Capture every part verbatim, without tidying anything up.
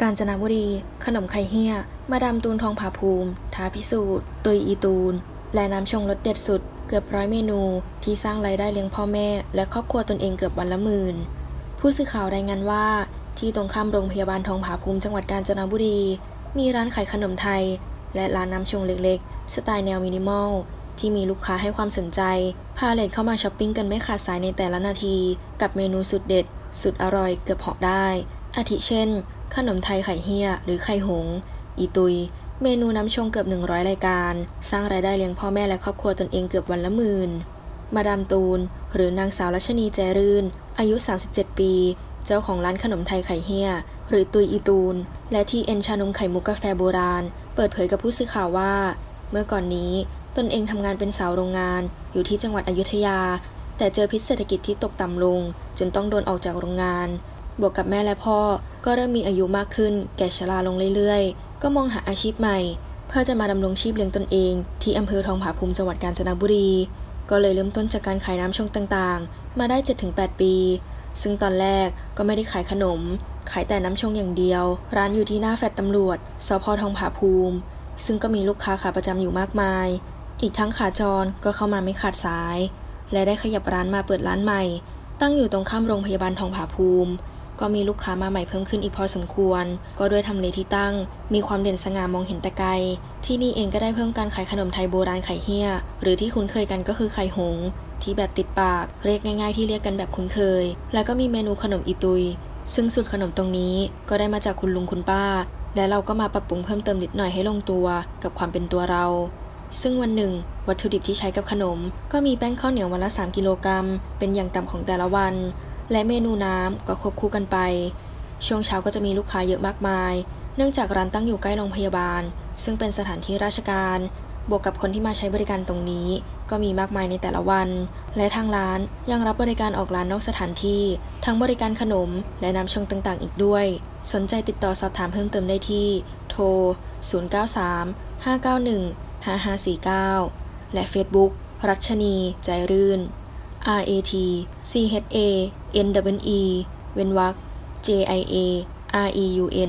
กาญจนบุรีขนมไข่เหี้ยมาดามตูนทองผาภูมิท้าพิสูจน์ตุยอีตูนและน้ำชงรสเด็ดสุดเกือบร้อยเมนูที่สร้างรายได้เลี้ยงพ่อแม่และครอบครัวตนเองเกือบวันละหมื่นผู้สื่อข่าวรายงานว่าที่ตรงข้ามโรงพยาบาลทองผาภูมิจังหวัดกาญจนบุรีมีร้านขายขนมไทยและร้านน้ำชงเล็กๆสไตล์แนวมินิมอลที่มีลูกค้าให้ความสนใจพาเลทเข้ามาช้อปปิ้งกันไม่ขาดสายในแต่ละนาทีกับเมนูสุดเด็ดสุดอร่อยเกือบเหาะได้อาทิเช่นขนมไทยไข่เหี้ยหรือไข่หงอีตุยเมนูน้ำชงเกือบหนึ่งร้อยรายการสร้างรายได้เลี้ยงพ่อแม่และครอบครัวตนเองเกือบวันละหมื่นมาดามตูนหรือนางสาวรัชนีแจรื่นอายุสามสิบเจ็ดปีเจ้าของร้านขนมไทยไข่เหี้ยหรือตุยอีตูนและที่เอ็นชานมไข่มุกกาแฟโบราณเปิดเผยกับผู้สื่อข่าวว่าเมื่อก่อนนี้ตนเองทำงานเป็นสาวโรงงานอยู่ที่จังหวัดอยุธยาแต่เจอพิษเศรษฐกิจที่ตกต่ำลงจนต้องโดนออกจากโรงงานบวกกับแม่และพ่อก็เริ่มมีอายุมากขึ้นแก่ชราลงเรื่อยๆก็มองหาอาชีพใหม่เพื่อจะมาดำรงชีพเลี้ยงตนเองที่อำเภอทองผาภูมิจังหวัดกาญจนบุรีก็เลยเริ่มต้นจากการขายน้ำชงต่างๆมาได้ เจ็ดถึงแปด ปีซึ่งตอนแรกก็ไม่ได้ขายขนมขายแต่น้ำชงอย่างเดียวร้านอยู่ที่หน้าแฟลตตำรวจสภ.ทองผาภูมิซึ่งก็มีลูกค้าขาประจำอยู่มากมายอีกทั้งขาจรก็เข้ามาไม่ขาดสายและได้ขยับร้านมาเปิดร้านใหม่ตั้งอยู่ตรงข้ามโรงพยาบาลทองผาภูมิก็มีลูกค้ามาใหม่เพิ่มขึ้นอีกพอสมควรก็ด้วยทำเลที่ตั้งมีความเด่นสง่ามองเห็นแต่ไกลที่นี่เองก็ได้เพิ่มการขายขนมไทยโบราณไข่เหี้ยหรือที่คุ้นเคยกันก็คือไข่หงที่แบบติดปากเรียกง่ายๆที่เรียกกันแบบคุ้นเคยแล้วก็มีเมนูขนมอีตุยซึ่งสูตรขนมตรงนี้ก็ได้มาจากคุณลุงคุณป้าและเราก็มาปรับปรุงเพิ่มเติมนิดหน่อยให้ลงตัวกับความเป็นตัวเราซึ่งวันหนึ่งวัตถุดิบที่ใช้กับขนมก็มีแป้งข้าวเหนียววันละสามกิโลกรัมเป็นอย่างต่ำของแต่ละวันและเมนูน้ำก็ควบคู่กันไปช่วงเช้าก็จะมีลูกค้าเยอะมากมายเนื่องจากร้านตั้งอยู่ใกล้โรงพยาบาลซึ่งเป็นสถานที่ราชการบวกกับคนที่มาใช้บริการตรงนี้ก็มีมากมายในแต่ละวันและทางร้านยังรับบริการออกร้านนอกสถานที่ทั้งบริการขนมและน้ำชงต่างๆอีกด้วยสนใจติดต่อสอบถามเพิ่มเติมได้ที่โทรศูนย์ เก้า สาม ห้า เก้า หนึ่ง ห้า ห้า สี่ เก้าและ Facebook รัชนีใจรื่น R A T C H A N E E เว้นวรรค J I A R E U N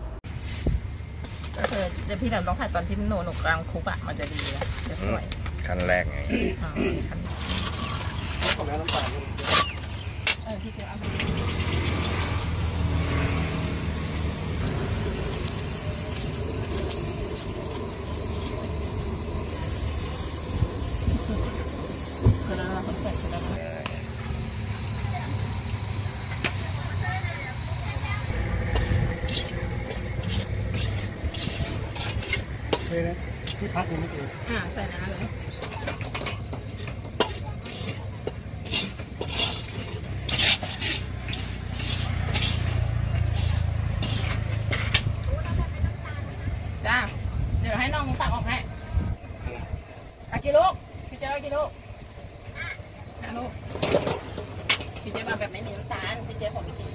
ก็คือเดี๋ยวพี่เราต้องถ่ายตอนที่หนูหนูกลางคุกอ่ะมันจะดีอะจะสวยขั้นแรกไงขั้นของน้ำตาลเออพี่จะเอาที่พักยังไม่เจออ่าใส่น้ำเลยจ้าเดี๋ยวให้น้องตักออกให้ตักกี่ลูกพี่เจ๊กี่ลูกห้าลูกพี่เจ๊มาแบบไม่มีน้ำตาลพี่เจ๊ผมไม่กิน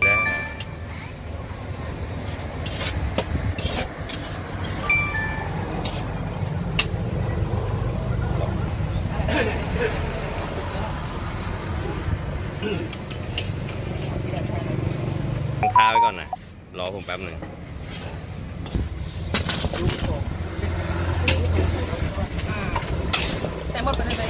ค้าไว้ก่อนนะรอผมแป๊บหนึ่งแต่หมดไปเลยไหม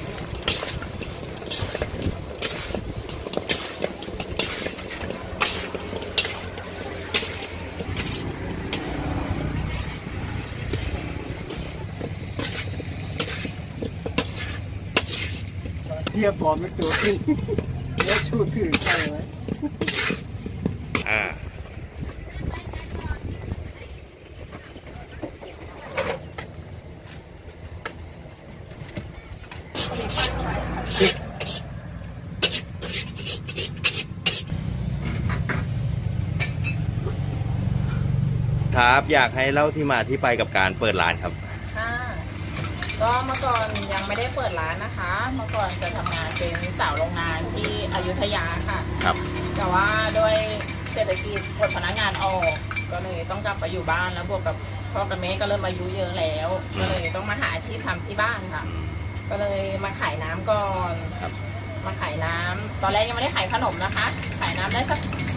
เทียบพร้อมไม่ตัวขึ้นแล้วชูถือใช่ไหมอ่าครับอยากให้เล่าที่มาที่ไปกับการเปิดร้านครับค่ะก็เมื่อก่อนยังไม่ได้เปิดร้านนะคะเมื่อก่อนจะทำงานเป็นสาวโรงงานที่อยุธยาค่ะครับแต่ว่าด้วยเศรษฐกิจหมดพนักงานออกก็เลยต้องกลับไปอยู่บ้านแล้วบวกกับพ่อกับแม่ก็เริ่มอายุเยอะแล้วก็เลยต้องมาหาอาชีพทำที่บ้านค่ะก็เลยมาขายน้ำก่อนมาขายน้ำตอนแรกยังไม่ได้ขายขนมนะคะขายน้ำได้สัก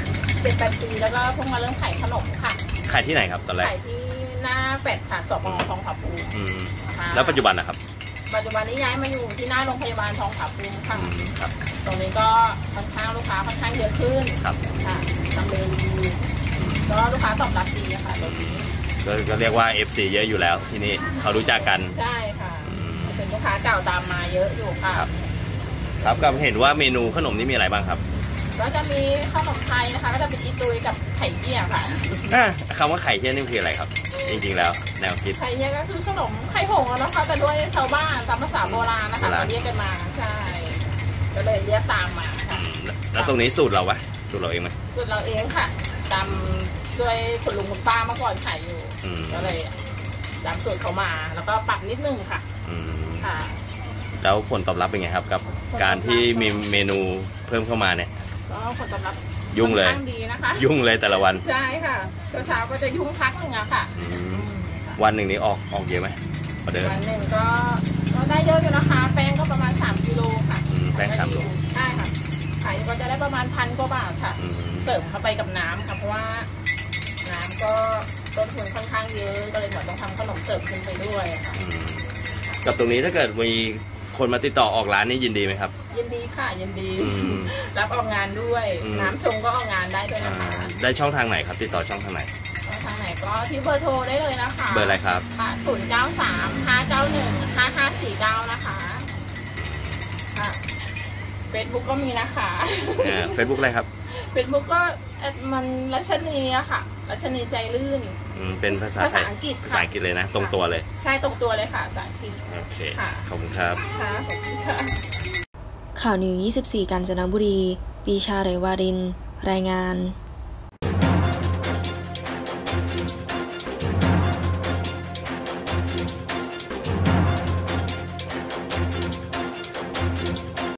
เจ็ดแปดปีแล้วก็เพิ่งมาเริ่มขายขนมค่ะขายที่ไหนครับตอนแรกขายที่หน้าแฟดค่ะสปทองผาภูมิอืมค่ะแล้วปัจจุบันนะครับปัจจุบันนี้ย้ายมาอยู่ที่หน้าโรงพยาบาลทองผาภูมิค่ะอืมครับตรงนี้ก็ค่อนข้างลูกค้าค่อนข้างเยอะขึ้นครับค่ะทำเลดีก็ลูกค้าตอบรับดีค่ะตรงนี้ก็ก็เรียกว่า เอฟ ซี เยอะอยู่แล้วที่นี่เขารู้จักกันใช่ค่ะอืมเป็นลูกค้าเก่าตามมาเยอะอยู่ค่ะครับ ครับกับเห็นว่าเมนูขนมนี่มีอะไรบ้างครับก็จะมีขนมไทยนะคะก็จะเป็นอีตุยกับไข่เยี่ยค่ะอ่ะคำว่าไข่เที่ยนี่คืออะไรครับ จริงๆแล้วแนวคิดไข่เยี่ยก็คือขนมไข่หงส์อะนะคะแต่ด้วยชาวบ้านตามภาษาโบราณนะคะโบราณเราเรียกกันมาใช่ก็เลยเรียกตามมาอืค่ะมแล้วแล้วตรงนี้สูตรเราปะสูตรเราเองไหมสูตรเราเองค่ะตามด้วยคุณลุงคุณป้าเมื่อก่อนขายอยู่อืมก็เลยตามสูตรเขามาแล้วก็ปรับนิดนึงค่ะอืมค่ะแล้วผลตอบรับเป็นไงครับ กับการที่มีเมนูเพิ่มเข้ามาเนี่ยก็ผลตอบรับยุ่งเลยค่อนข้างดีนะคะยุ่งเลยแต่ละวันใช่ค่ะเช้าๆก็จะยุ่งพักหนึ่งอะค่ะอืมวันหนึ่งนี้ออกออกเยอะไหมออเดอร์วันหนึ่งก็ก็ได้เยอะอยู่นะคะ แป้งก็ประมาณสามกิโลค่ะอืมแป้งสามโลใช่ค่ะขายก็จะได้ประมาณพันกว่าบาทค่ะอืมเสริมเข้าไปกับน้ำค่ะเพราะว่า น้ำก็ต้นทุนค่อนข้างเยอะก็เลยเหมือนต้องทำขนมเสริมขึ้นไปด้วยค่ะอืมกับตรงนี้ถ้าเกิดมีคนมาติดต่อออกร้านนี่ยินดีไหมครับยินดีค่ะยินดีอืมรับออกงานด้วยอืมน้ำชงก็ออกงานได้ด้วยอ่านะคะได้ช่องทางไหนครับ ติดต่อช่องทางไหนก็ทางไหนก็ที่เบอร์โทรได้เลยนะคะเบอร์อะไรครับค่ะศูนย์เก้าสามห้าเก้าหนึ่งห้าห้าสี่เก้านะคะค่ะเฟซบุ๊กก็มีนะคะเฟซบุ๊กอะไรครับเฟซบุ๊กก็แอดมันรัชนีอะค่ะรัชนีใจลื่นอืมเป็นภาษาไทยภาษาอังกฤษค่ะภาษาอังกฤษเลยนะ ตรงตัวเลยใช่ตรงตัวเลยค่ะภาษาอังกฤษโอเคค่ะขอบคุณครับค่ะขอบคุณค่ะข่าวนิวยี่สิบสี่ กาญจนบุรี ปีชาเรวาริน รายงาน